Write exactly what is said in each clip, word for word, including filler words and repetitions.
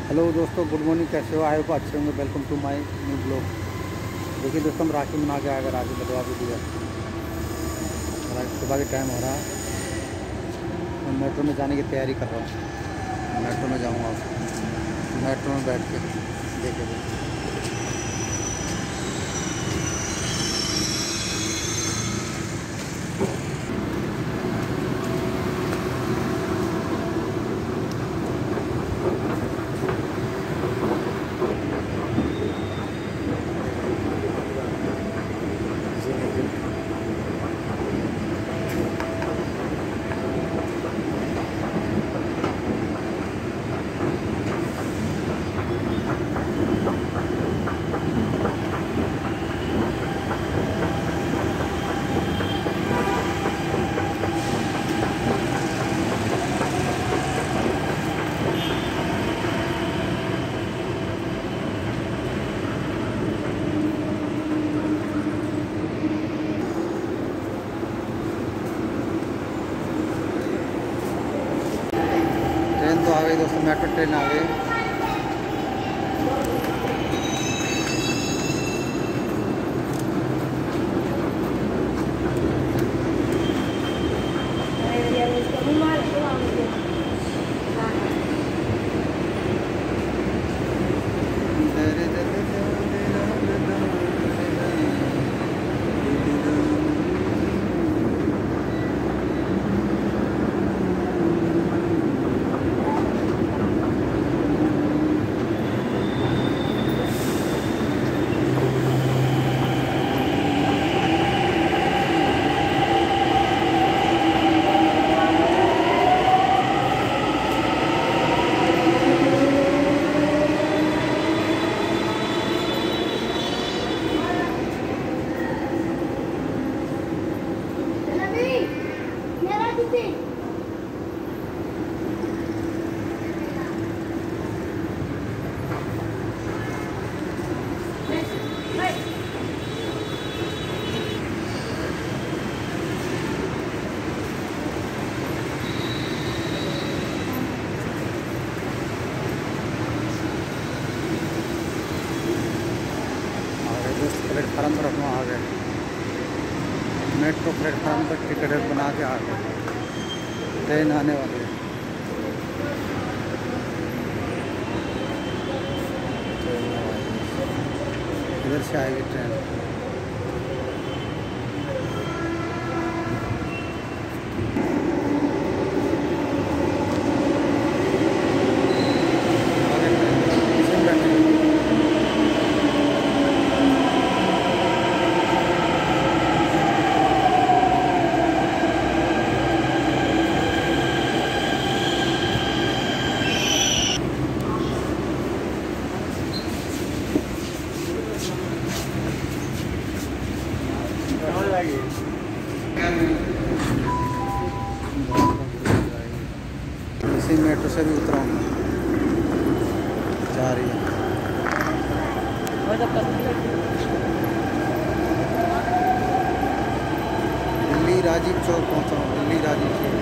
Hello दोस्तों, good morning. कैसे हो? आए हो अच्छे होंगे। Welcome to my new blog. देखिए दोस्तों, हम राखी मना के आकर राखी बंधवा भी दिया। सुबह के टाइम हो रहा है। मैं मेट्रो में जाने की तैयारी कर रहा हूँ। मेट्रो में जाऊँगा, मेट्रो में बैठ के देखिए। ट्रेन तो आ गई दोस्तों, मेट्रो ट्रेन आ गई। प्लेटफार्म पर अपना आ गए। मेट्रो प्लेटफार्म पर टिकट बना के आ गए। ट्रेन आने वाली है। इधर से आएगी ट्रेन। इसी मेट्रो से भी उतरा हूँ, जा रही है। दिल्ली राजीव चौक पहुँचा हूँ। दिल्ली राजीव चौक।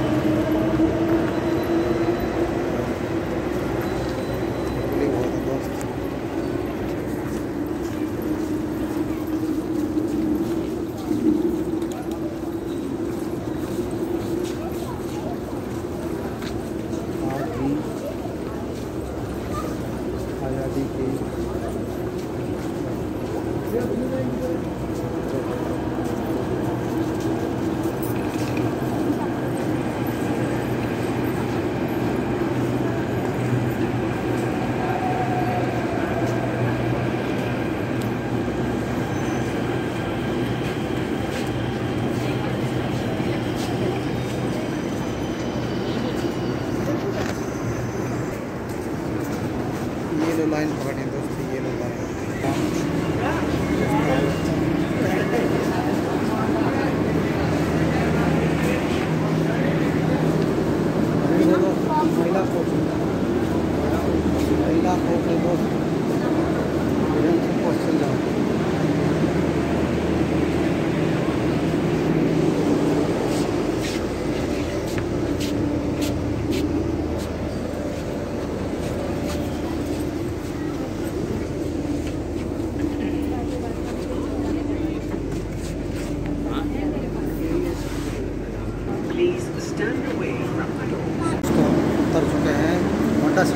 आज़ादी की ये लो लाइन पकड़ी दोस्तों, ये लो लाइन। महिला कोच महिला कोच है दोस्त। चल जाओ।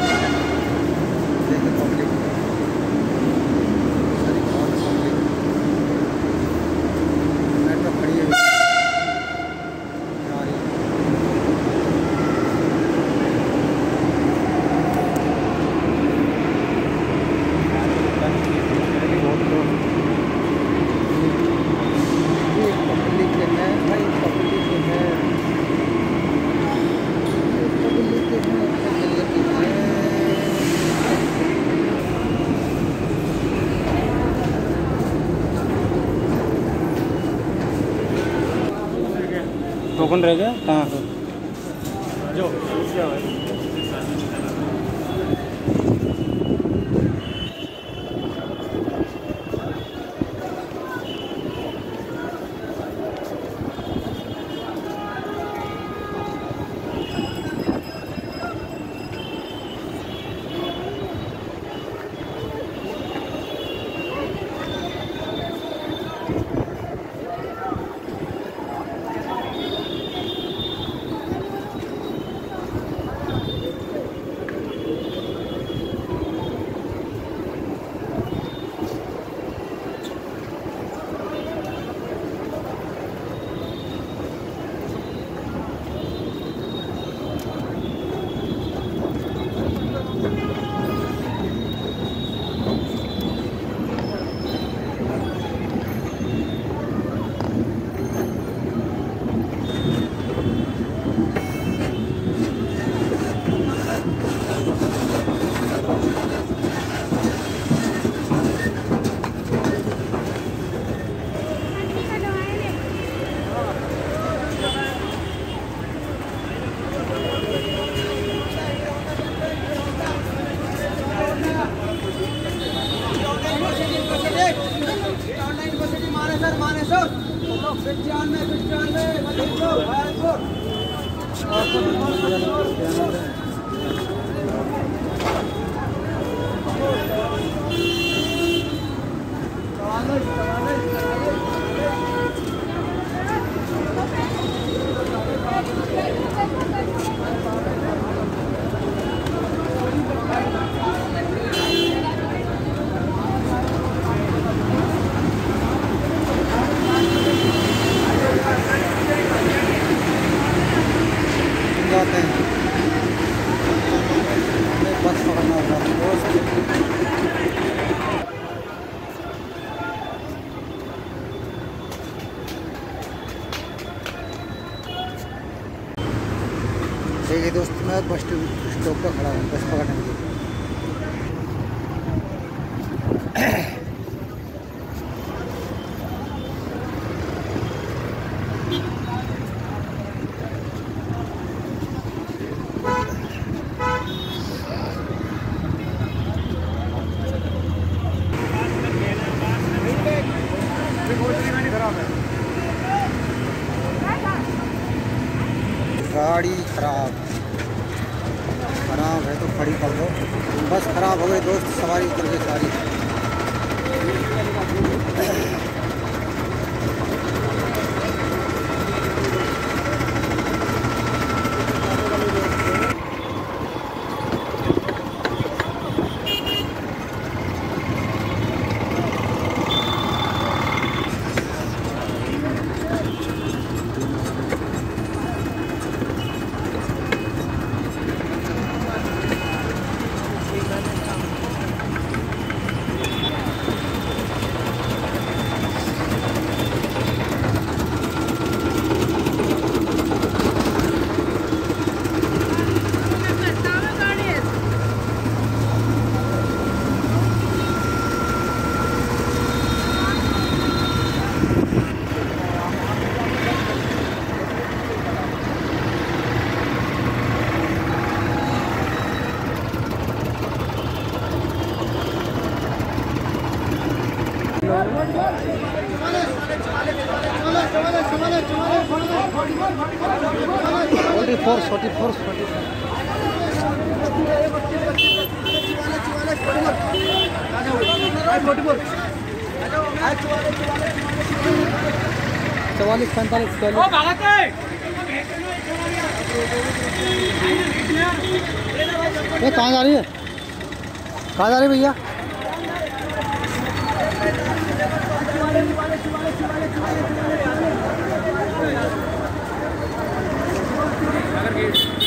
देखिए पब्लिक सारी बहुत पब्लिक मेट्रो खड़ी है आ रही है। टोकन रह गया कहाँ जो जाते हैं हमें बस पकड़ना होगा दोस्त। देखिए दोस्त मैं बस स्टॉप पर खड़ा हूँ बस पकड़ने के लिए। गाड़ी खराब खराब है तो खड़ी कर दो। बस खराब हो गई दोस्त, सवारी उतर गई सारी। Forty four forty four forty चवालीस पैंतालीस चालीस ये कहाँ जा रही है, कहाँ जा रही है भैया? अगर